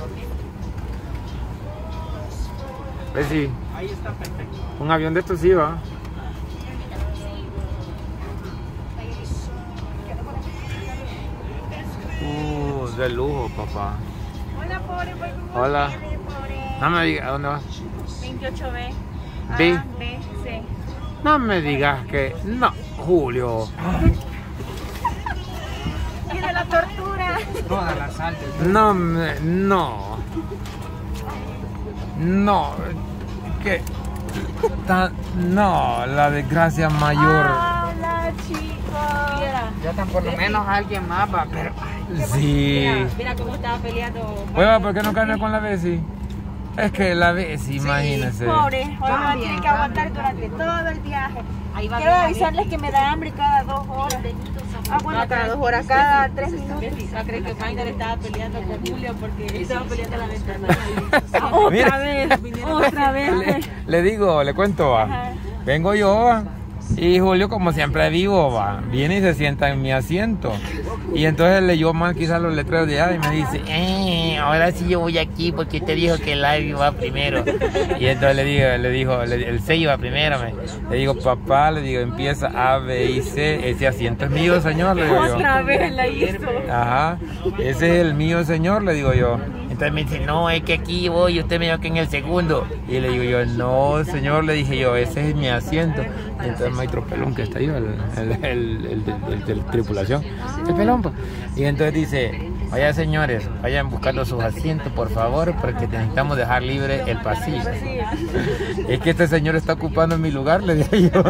Pues sí. Ahí está perfecto. Un avión de estos sí va. De lujo, papá. Hola, pobre, voy con Hola. ustedes, pobre. No me digas, ¿a dónde vas? 28B. B. A, B, C. No me digas que... No, Julio. Y de la tortura. Toda la sal del No, no. No. ¿Qué? No, la desgracia mayor. Hola, chicos. Mira. Ya tan por lo menos alguien más va, pero... Sí. Mira cómo estaba peleando. Oiga, ¿por qué no cambia con la Bessie? Es que la Bessie, imagínese. Pobre, ahora tiene que aguantar durante todo el viaje. Quiero avisarles que me da hambre cada 2 horas. Ah, bueno, cada 2 horas, cada 3 minutos. Creo que Maynard estaba peleando con Julio porque estaba peleando la ventana. Otra vez, otra vez. Le digo, le cuento, va. Ajá. Vengo yo, va. Y Julio, como siempre vivo, va. Viene y se sienta en mi asiento. Y entonces leyó mal quizás los letreros de allá y me dice, ahora sí yo voy aquí porque te dijo que el live va primero. Y entonces le dijo, el C iba primero. Le digo, papá, le digo, empieza A, B y C. Ese asiento es mío, señor, le digo yo. Otra vez la hizo. Ajá, ese es el mío, señor, le digo yo. Entonces me dice, no, es que aquí voy, usted me dijo que en el segundo. Y le digo yo, no, señor, le dije yo, ese es mi asiento. Y entonces Maestro Pelón, que está ahí, el de tripulación, el pelón, pues. Y entonces dice, vaya señores, vayan buscando sus asientos, por favor, porque necesitamos dejar libre el pasillo. Es que este señor está ocupando mi lugar, le dije yo.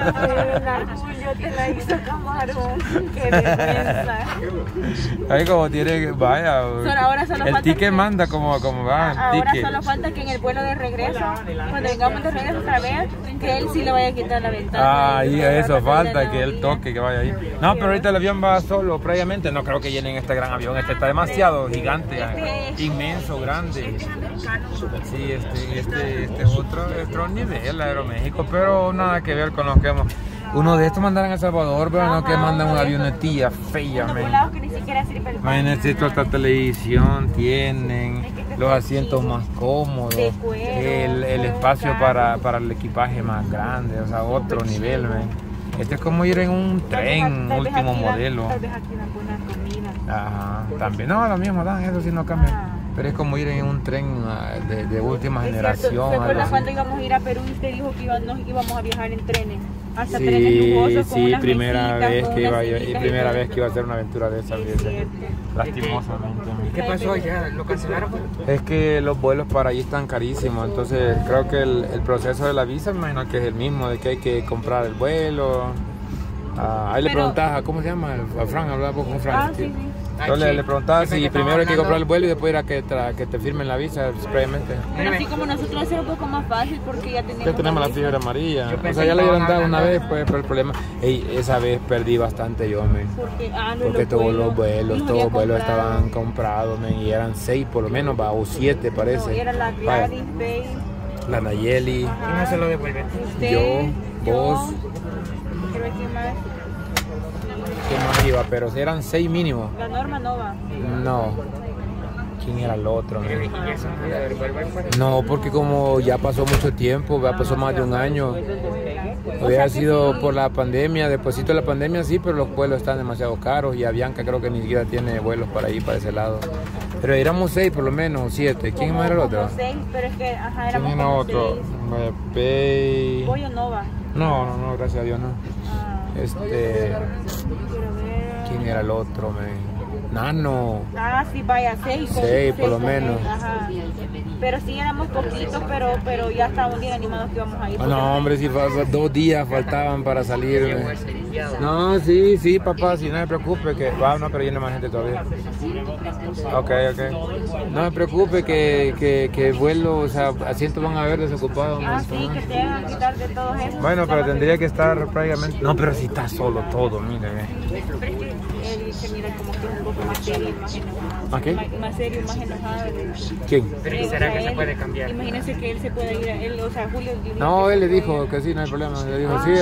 Julio te la hizo camarón. Qué vergüenza. Ahí como tiene, vaya, Ahora solo el falta ticket que- manda como va, el Ahora ticket. solo falta que en el vuelo de regreso, cuando vengamos de regreso otra vez, que él sí le vaya a quitar la ventana. Ah, y eso falta, la que él toque, que vaya ahí. No, pero ahorita el avión va solo, previamente. No creo que llenen este gran avión. Este está demasiado gigante, inmenso, grande. Sí, este es otro nivel, Aeroméxico, pero nada que ver con los que hemos... Uno de estos mandaron a El Salvador, pero no que mandan una avionetilla fea, Unos men. volados que ni siquiera sirven. Imagínense, toda televisión tienen, los asientos más cómodos, De cuero, el espacio para el equipaje más grande, o sea, otro nivel, men. Este es como ir en un tren, Tal vez último aquí dan- modelo. Tal vez aquí dan buena comida. Ajá, también, no, lo mismo dan, eso sí no cambia. Ah. Pero es como ir en un tren de última Es cierto, generación. ¿se algo acuerdan así. cuando íbamos a ir a Perú y usted dijo que íbamos a viajar en trenes? Hasta trenes Sí, lujosos con sí, unas primera mesitas, vez con que unas iba yo, y sillitas primera todo. vez que iba a hacer una aventura de esa, Sí, fíjese. cierto. Lastimosamente. ¿Qué pasó? ¿Ya lo cancelaron? Es que los vuelos para allí están carísimos, entonces creo que el proceso de la visa, me imagino que es el mismo, de que hay que comprar el vuelo. Ahí le Pero- preguntaba, ¿cómo se llama? A Fran, hablaba vos con Fran. Ah, sí, sí. Yo le preguntaba Siempre si que primero hay que estaba comprar el hablando- vuelo y después ir a que te firmen la visa previamente. Pero así como nosotros hacer un poco más fácil porque ya tenemos... Ya tenemos la visa. fiebre amarilla. Yo O pensé sea, ya que le dieron estaban dado una hablando- vez, pues, pero el problema... Ey, esa vez perdí bastante yo, men. Porque todos los vuelos estaban comprados, men, y eran 6 por lo menos, va, o 7 No, parece. era la Vaya, Gladys, Bay, la Nayeli, Y no se lo devuelven. usted, yo, vos, creo que más, ¿quién más iba? Pero eran 6 mínimo. la Norma no va. No. ¿Quién era el otro, Yo men? dije, ¿y eso no lo devuelven? Pues? No, porque como ya pasó mucho tiempo, ya pasó más de un año. Hubiera sido por la pandemia, despuésito de la pandemia sí, pero los vuelos están demasiado caros y Avianca creo que ni siquiera tiene vuelos para ir para ese lado. Pero éramos 6 por lo menos, o 7. ¿Quién más era el otro? Como 6, pero es que, ajá, ¿Quién éramos era como otro? 6. Pei... Pollo no va. No, gracias a Dios no. Ah, Este... quiero ver. ¿Quién era el otro, men? Nano. Ah, sí, vaya, 6. 6 por lo menos. Ajá. Pero sí éramos poquitos, pero ya estábamos bien animados que íbamos a ir. Ah, no, hombre, si 2 días faltaban para salir. men. No, sí, papá, si no se preocupe, que va, no, pero viene más gente todavía. Ok. No se preocupe que el vuelo, o sea, asientos van a haber desocupados. Ah, sí, que te hagan quitar de todos esos. Bueno, pero tendría que estar prácticamente... No, pero si está solo todo, mire. Pero es que él se mira como que es un poco más serio, más enojado. ¿A qué? Más serio, más enojado. ¿Quién? Pero ¿y será que se puede cambiar? Imagínense que él se pueda ir, o sea, Julio... No, él le dijo que sí, no hay problema. Le dijo, sí,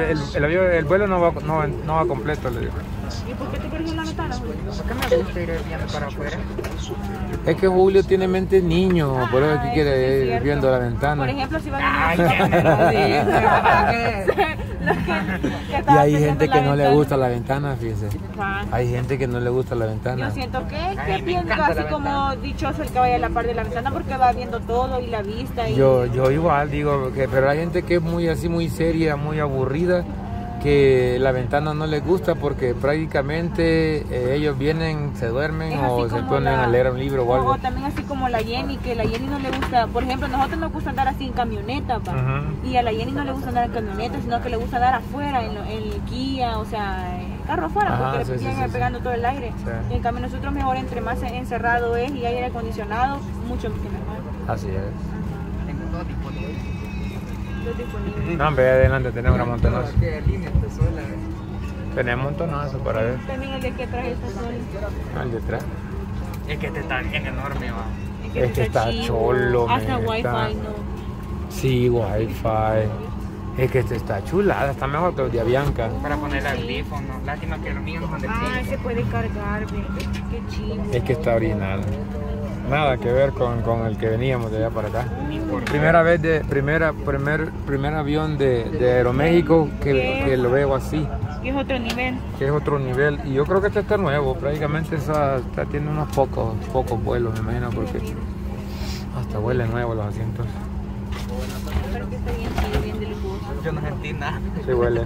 el vuelo no va completo, le dijo. ¿Y por qué te pones en la ventana, Julio? ¿Por qué me gusta ir viendo para afuera? Es que Julio tiene mente niño, por eso que quiere ir cierto. viendo la ventana. Por ejemplo, si van Ay, ya me lo dije. Y hay gente que no le gusta la ventana, fíjese. Ajá. Hay gente que no le gusta la ventana. Yo siento que Ay, me pienso encanta así la como dichoso el que vaya a la par de la ventana porque va viendo todo y la vista. Y... Yo igual digo, pero hay gente que es muy así, muy seria, muy aburrida, que la ventana no les gusta porque prácticamente ellos vienen, se duermen Es o así se como ponen a leer un libro o algo. O también así como la Jenny, que la Jenny no le gusta, por ejemplo, a nosotros nos gusta andar así en camioneta, pa. Ujú. Y a la Jenny no le gusta andar en camioneta, sino que le gusta andar afuera, en el Kia, o sea, carro afuera, Ajá, porque sí, le sí, viene sí, pegando todo el aire. Sí. Y en cambio nosotros mejor entre más encerrado es y aire acondicionado, mucho mejor. Así es. Tengo todo disponible. Lo disponible. No, hombre, adelante tenemos una montonazo. ¿Qué línea te suela? Tenemos un montonazo para ver. También el de que traje esta sol. Al detrás. Es que este está bien enorme, va. Es que está chivo. cholo, Hasta men, wifi está- no. Sí, wifi. Es que este está chulada, está mejor que el de Avianca. Para poner audífonos. Lástima que los míos no son de Ah, pila. se puede cargar, ve. Qué chivo. Es que está original. Nada que ver con el que veníamos de allá para acá. Ni por Primera vez primer avión de Aeroméxico que lo veo así, Que es otro nivel. que es otro nivel. Y yo creo que este está nuevo, prácticamente tiene unos pocos vuelos, me imagino, porque hasta huele nuevo los asientos. Pero que está bien chido, bien de lujoso. Yo no sentí nada. Sí huele,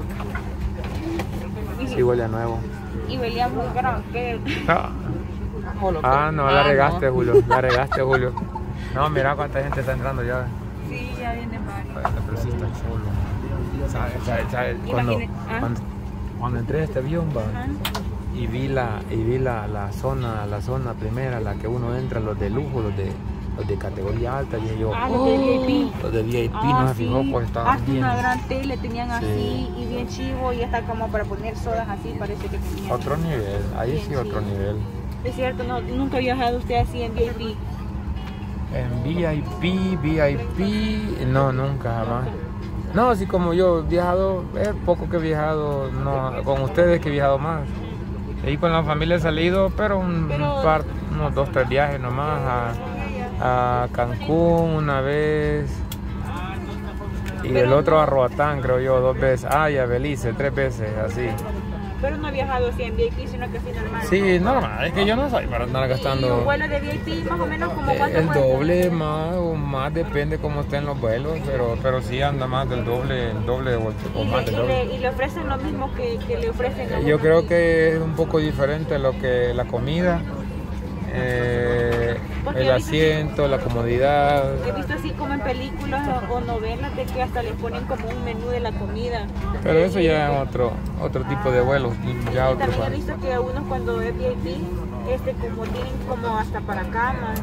sí huele a nuevo. Y veía muy grande. Ah, no, la regaste, Julio, la regaste, Julio. No, mira cuánta gente está entrando ya. Sí, ya viene varios. Bueno, pero sí está chulo. ¿Sabes? Cuando entré a este avión, va, Ajá. y vi la zona primera, la que uno entra, los de lujo, los de categoría alta, y yo, Ah, los de VIP. los de VIP, Ah, no se fijó, sí. pues estaban Hasta bien. una gran tele tenían así Sí. y bien chivo y hasta como para poner sodas así, parece que tenían. Otro nivel, ahí Bien sí otro chido. nivel. Es cierto, no, nunca ha viajado usted así en VIP. En VIP, no, nunca, jamás. No, así como yo he viajado, es poco que he viajado, no, con ustedes que he viajado más. Y con la familia he salido, pero unos 2, 3 viajes nomás a Cancún una vez y el otro a Roatán, creo yo, 2 veces. Ah, y a Belice 3 veces, así. Pero no ha viajado así en VIP, sino que así normal. Sí, normal, es que yo no soy para andar Y un gastando. vuelo de VIP más o menos como cuánto El cuesta? doble más o más, depende cómo estén los vuelos, pero sí anda más del doble o más del doble. Y le ofrecen lo mismo que le ofrecen a Yo uno creo aquí. que es un poco diferente lo que la comida, Porque el he visto asiento, la comodidad. He visto así como en películas o novelas de que hasta les ponen como un menú de la comida. Pero eso ya es otro tipo de vuelos, ya Y otro. también he visto que unos cuando es VIP, como tienen como hasta para camas.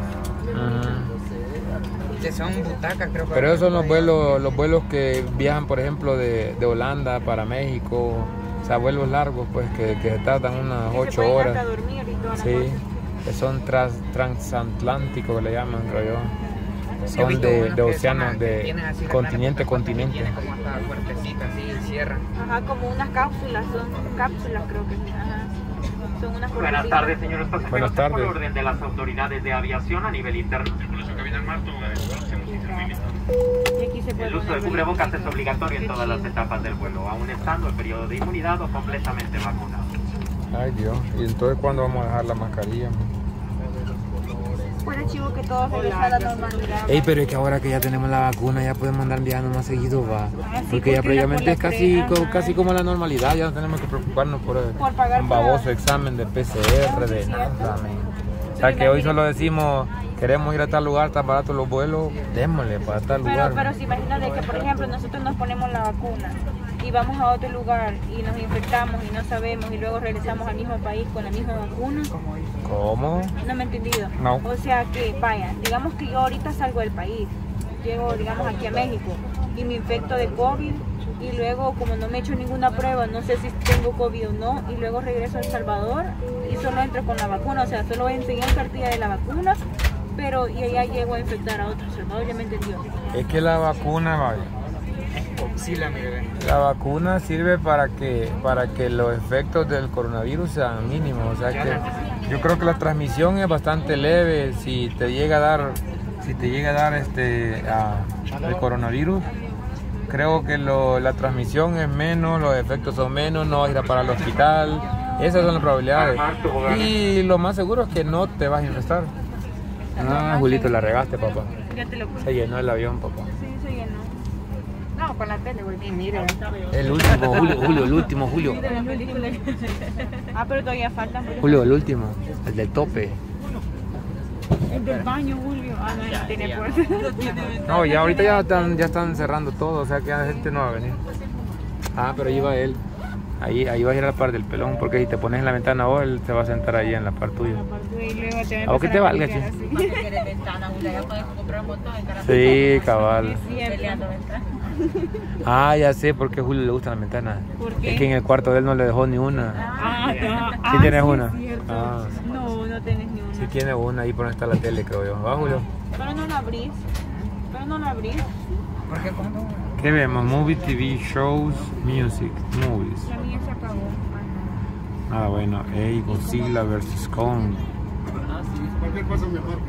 Que son butacas, creo. Pero esos son los vuelos que viajan, por ejemplo, de Holanda para México, o sea, vuelos largos, pues, que se tardan unas Que 8 se pueden horas. hasta dormir y toda la Sí, cosa. que son transatlánticos, que le llaman, creo yo. He Son visto de unos que océanos, son- de tienen así la continente a plana, continente. Tienen como hasta puertecitas así y cierran. Ajá, como unas cápsulas, son cápsulas creo que. Ajá. Son unas Buenas puertecitas. tardes, señores pasajeros. Buenas tardes. Por orden de las autoridades de aviación a nivel interno. Y aquí se puede El uso poner de cubrebocas es bonito. obligatorio en Qué todas las chido. etapas del vuelo, aun estando el periodo de inmunidad o completamente vacunado. Ay, Dios. ¿Y entonces cuándo vamos a dejar la mascarilla? Fuera chivo que todo regresa a la normalidad. Ey, pero es que ahora que ya tenemos la vacuna, ya podemos andar viajando más seguido, va. Ah, sí, Porque porque ya previamente la es casi, ajá. casi como la normalidad, ya no tenemos que preocuparnos por pagar un baboso pruebas. examen de PCR, de Sí, nada, cierto. men. O sea, que hoy solo decimos, queremos ir a tal lugar, está barato los vuelos, démosle para tal lugar. Pero se imagina de que, por ejemplo, nosotros nos ponemos la vacuna y vamos a otro lugar y nos infectamos y no sabemos y luego regresamos al mismo país con la misma vacuna. ¿Cómo? No me he entendido. No. O sea que, vaya, digamos que yo ahorita salgo del país, llego, digamos, aquí a México y me infecto de COVID y luego, como no me he hecho ninguna prueba, no sé si tengo COVID o no, y luego regreso a El Salvador y solo entro con la vacuna, o sea, solo enseguida en cartilla de la vacuna, pero y allá llego a infectar a otros, ¿no? Ya me entendió. Es que la vacuna, vaya. Sí, la mire. La vacuna sirve para que los efectos del coronavirus sean mínimos, o sea Yo creo que la transmisión es bastante leve. Si te llega a dar el coronavirus, creo que la transmisión es menos, los efectos son menos, no vas a ir a parar al hospital. Esas son las probabilidades. Y lo más seguro es que no te vas a infestar. Ah, Julito, la regaste, papá. Ya te lo puse. Se llenó el avión, papá. Sí, se llenó. No, con la tele, güey. Y mira. El último, Julio, el último, Julio. De las películas. Ah, pero todavía faltan. Julio, el último, el del tope. El del baño, Julio. Ah, no, ya tiene puerta. No, ya ahorita ya están cerrando todo, o sea que la gente no va a venir. Ah, pero ahí va él. Ahí vas a ir a la par del pelón, porque si te pones en la ventana vos, él se va a sentar ahí en la par tuya. Y luego te ¿A vos qué te valga, che? che? quieres ventana, Julia, ya puedes comprar un montón de caras Sí, cabal. peleando ventana. Ah, ya sé por qué a Julio le gustan las ventanas. ¿Por qué? Es que en el cuarto de él no le dejó ni una. Ah, no. ¿Sí tienes una? Es cierto. Ah. No, no tenés ni una. Sí tiene una ahí por donde está la tele, creo yo. ¿Va, Julio? Pero no la abrís. ¿Por qué cuando? ¿Qué vemos? Movie, TV, shows, music, movies. La mía se apagó. Ah, bueno. Hey, Godzilla vs. Kong. Cualquier cosa me marca.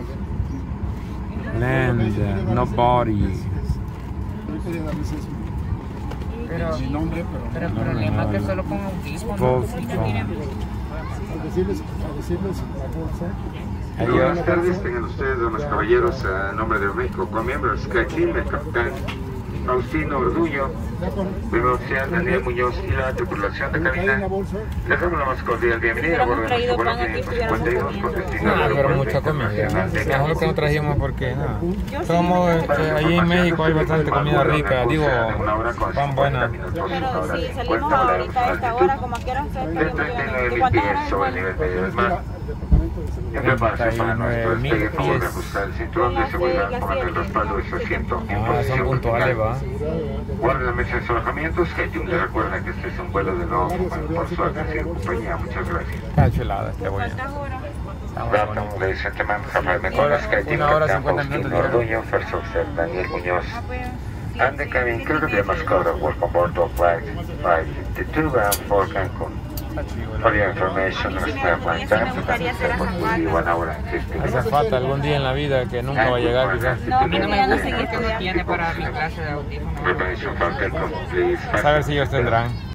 Land, Nobody. Ahorita ya a veces Pero, mi nombre, pero el No, problema no, es que no. solo con audífonos. Post, a decirles la bolsa. Buenas tardes, tengan ustedes, damas y caballeros, a nombre de México, con miembros Skyteam, el capitán Faustino Orduño, primer oficial Daniel Muñoz y la tripulación de Ahí en cabina. la bolsa. Les damos la más cordial bienvenida a bordo de nuestro vuelo 552 con destino No, al pero aeropuerto mucha comida. internacional de Mejor que no Cancún. trajimos porque nada. Somos, allí en México hay bastante comida rica, digo, pan buena. Pero si salimos ahorita a esta hora, como quiera, ustedes De pueden 39.000 ¿cuántas pies horas sobre el igual? nivel medio del mar. El departamento de seguridad. En preparación para nuestro 39.000 despegue, por favor de pies. ajustar el cinturón de seguridad, tomando el respaldo de su asiento en Ah, son posición puntuales, vertical. va. Guarden la mesa de sus alojamientos, que le recuerda que este es un vuelo de nuevo por su atención y compañía. Muchas gracias. Está chulada este güey. ¿Cuántas horas? Está muy Welcome, bonito. ladies and gentlemen, Rafael Mendoza, SkyTeam, Una hora, Capitán 50 minutos Faustino llegaron. Orduño, First Officer Daniel Muñoz, Ah, pues. Sí, and the sí, cabin sí, crew sí, of the sí, Mascota, welcome aboard to flight 552 bound for Cancún. For your information, A mí sí our me flight gustaría time to hacer Cancún will be 1 hour and 50 Hace minutes. falta algún día en la vida que nunca va a llegar quizás. No, A mí no me gusta seguir porque no tiene para mi clase de audífonos. Preparation for takeoff, please. A ver si ellos tendrán.